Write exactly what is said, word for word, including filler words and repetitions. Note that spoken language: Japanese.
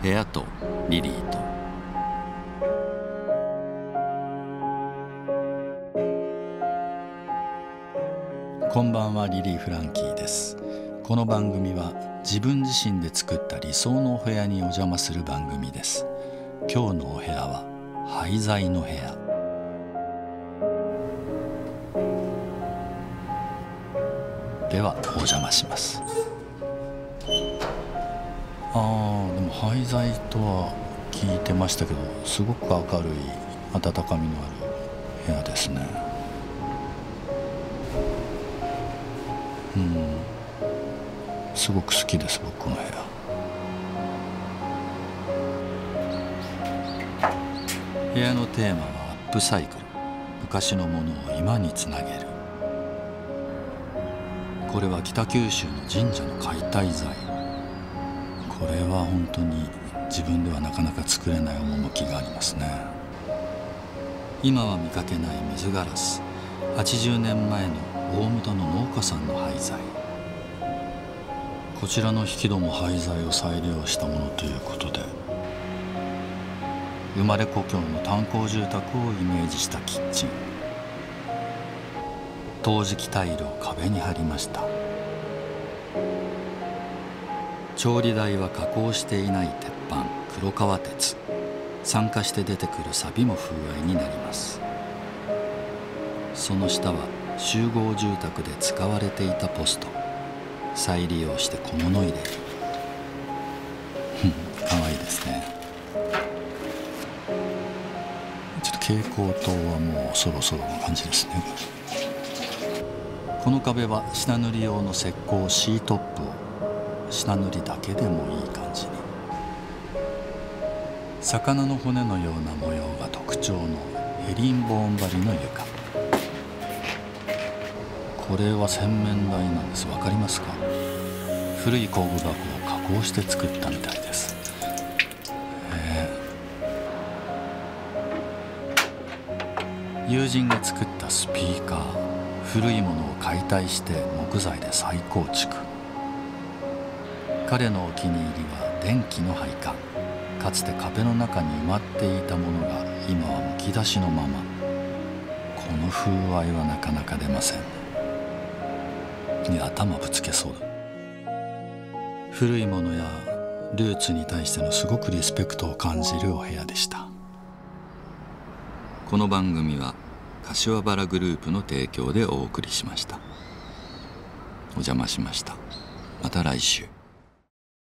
部屋とリリーと。こんばんは、リリー・フランキーです。この番組は自分自身で作った理想のお部屋にお邪魔する番組です。今日のお部屋は廃材の部屋。ではお邪魔します。あーでも廃材とは聞いてましたけど、すごく明るい温かみのある部屋ですね。うんすごく好きです、僕この部屋。部屋のテーマはアップサイクル。昔のものを今につなげる。これは北九州の神社の解体材。これは本当に自分ではなかなか作れない趣がありますね。今は見かけない水ガラス。はちじゅうねんまえの大牟田の農家さんの廃材。こちらの引き戸も廃材を再利用したものということで、生まれ故郷の炭鉱住宅をイメージしたキッチン。陶磁器タイルを壁に貼りました。調理台は加工していない鉄板、黒革鉄。酸化して出てくる錆も風合いになります。その下は集合住宅で使われていたポスト。再利用して小物入れ。かわいいですね。ちょっと蛍光灯はもうそろそろの感じですね。この壁は下塗り用の石膏シートップを下塗りだけでもいい感じに。魚の骨のような模様が特徴のヘリンボーン張りの床。これは洗面台なんです。わかりますか？古い工具箱を加工して作ったみたいです。友人が作ったスピーカー。古いものを解体して木材で再構築。彼のお気に入りは電気の配管。かつて壁の中に埋まっていたものが今はむき出しのまま。この風合いはなかなか出ません。いや、頭ぶつけそうだ。古いものやルーツに対してのすごくリスペクトを感じるお部屋でした。この番組は柏原グループの提供でお送りしました。お邪魔しました。また来週。